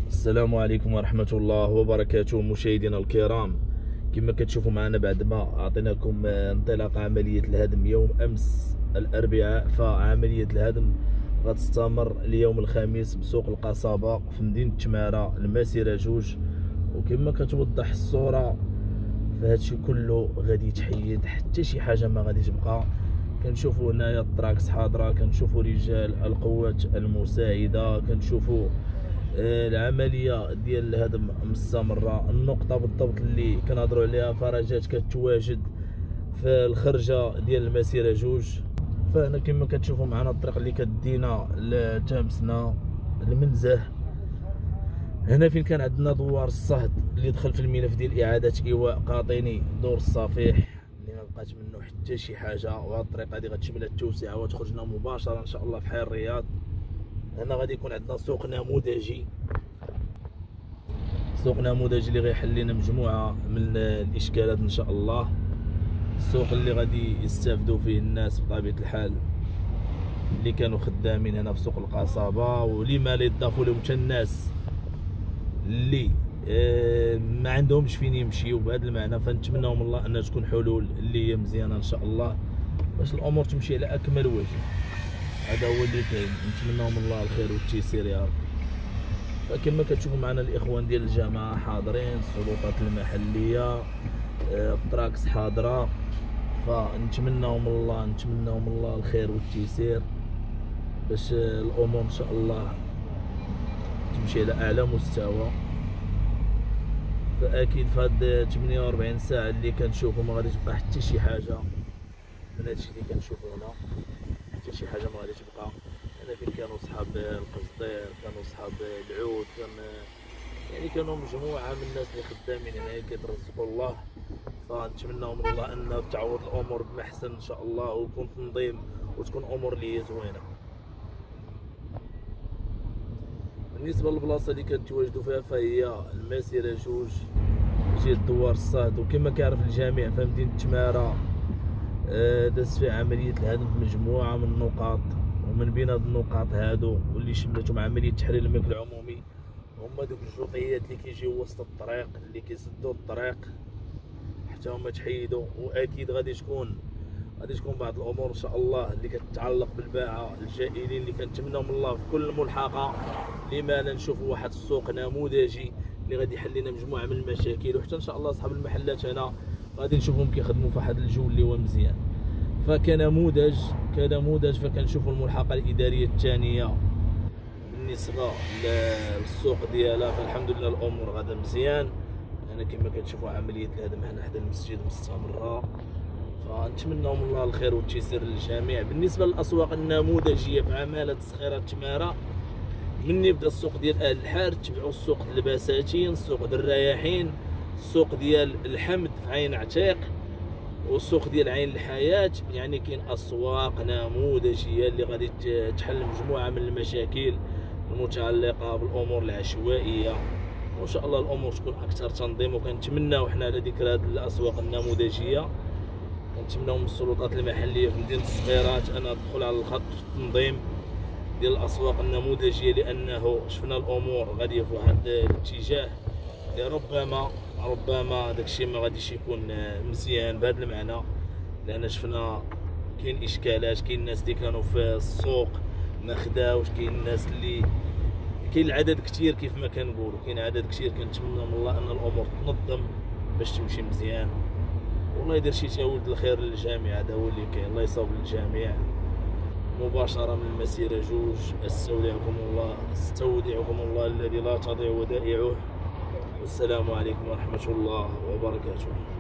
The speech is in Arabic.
السلام عليكم ورحمة الله وبركاته مشاهدينا الكرام. كما كتشوفوا معنا بعد ما اعطيناكم انطلاق عملية الهدم يوم امس الاربعاء، فعملية الهدم غتستمر اليوم الخميس بسوق القصابة في مدينة تمارة المسيرة جوج. وكما كتوضح الصورة فهادشي كله غادي يتحيد، حتى شي حاجة ما غادي تبقى. كنشوفوا هنايا الطراكس حاضرة، كنشوفوا رجال القوات المساعدة، كنشوفوا العمليه ديال الهدم مستمره. النقطه بالضبط اللي كنهضروا عليها فرجات كتواجد في الخرجه ديال المسيره جوج. فهنا كما كتشوفوا معنا الطريق اللي كدينا لتامسنا المنزه. هنا فين كان عندنا دوار الصهد اللي دخل في الملف ديال اعاده ايواء قاطني دور الصفيح اللي ما بقات منه حتى شي حاجه، وهاد الطريق هادي غتشمل التوسعه وتخرجنا مباشره ان شاء الله في حي الرياض. هنا غادي يكون عندنا سوق نموذجي، سوق نموذجي اللي غيحل لنا مجموعه من الاشكالات ان شاء الله. السوق اللي غادي يستافدوا فيه الناس بطبيعه الحال اللي كانوا خدامين هنا في سوق القصابه، ولما لا يضافوا لهم حتى الناس اللي ما عندهمش فين يمشيو. بهذا المعنى فنتمناو من الله انها تكون حلول اللي هي مزيانه ان شاء الله باش الامور تمشي على اكمل وجه. هذا هو اللي كاين، نتمناو من الله الخير والتيسير يا رب. فكما كتشوفوا معنا الاخوان ديال الجماعه حاضرين، السلطات المحليه، الطراكس حاضره. فنتمناو من الله الخير والتيسير باش الامور ان شاء الله تمشي على اعلى مستوى. فاكيد في هاد 48 ساعه اللي كنشوفوا ما غادي تبقى حتى شي حاجه من هادشي اللي كنشوفوا هنا، حتى شي حاجه ما غادي تبقى. هنا فين كانوا صحاب القصدير، كانوا صحاب العود، يعني كانوا مجموعه من الناس اللي خدامين هنا كيترزقوا الله. فنتمناو من الله ان تعوض الامور بمحسن ان شاء الله، ويكون تنظيم وتكون امور اللي هي زوينه. بالنسبه للبلاصه اللي كنتواجدوا فيها فهي المسيره جوج جهه دوار الصهد. وكما كيعرف الجميع فمدينه تمارة داز فيها عمليه الهدم في مجموعه من النقاط، ومن بين هاد النقاط هادو واللي شملتهم عمليه تحرير الملك العمومي هما دوك الجوطيات اللي كيجيو وسط الطريق اللي كيسدوا الطريق حتى هما تحيدوا. واكيد غادي تكون بعض الامور ان شاء الله اللي كتتعلق بالباعه الجائلين اللي كنتمناو من الله في كل ملحقه لما لا نشوفوا واحد السوق نموذجي اللي غادي يحل لنا مجموعه من المشاكل. وحتى ان شاء الله اصحاب المحلات هنا غادي نشوفهم كيخدموا في واحد الجو اللي هو مزيان. فكنموذج فكنشوفوا الملحقه الاداريه الثانيه بالنسبه للسوق ديالها. فالحمد لله الامور غادا مزيان. انا كما كتشوفوا عمليه الهدم هنا حدا المسجد مستمره. فنتمناو من الله الخير والتيسير للجميع. بالنسبه للاسواق النموذجيه في عماله تسخيرات تمارة، من يبدا السوق ديال اهل الحار تبعوا السوق ديال البساتين، السوق ديال الرياحين، السوق ديال الحمد في عين عتيق، والسوق ديال عين الحياه. يعني كاين اسواق نموذجيه اللي غادي تحل مجموعه من المشاكل المتعلقه بالامور العشوائيه، وان شاء الله الامور تكون اكثر تنظيم. وكنتمناو حنا على ذكر هذه الاسواق النموذجيه كنتمناو من السلطات المحليه في مدينه الصغيرات ان تدخل على الخط في التنظيم ديال الاسواق النموذجيه، لانه شفنا الامور غاديه في واحد الاتجاه اللي ربما داكشي ما غاديش يكون مزيان بهذا المعنى. لان شفنا كاين اشكالات، كاين الناس اللي كانوا في السوق ما خداوش، كاين الناس اللي كاين العدد كثير كيف ما كنقولوا، كاين عدد كثير. كنتمنى من الله ان الامور تنظم باش تمشي مزيان، والله يدير شي تاولد الخير للجميع. هذا هو اللي كاين. الله يصاوب للجميع. مباشره من المسيره جوج. استودعكم الله الذي لا تضيع ودائعه. والسلام عليكم ورحمه الله وبركاته.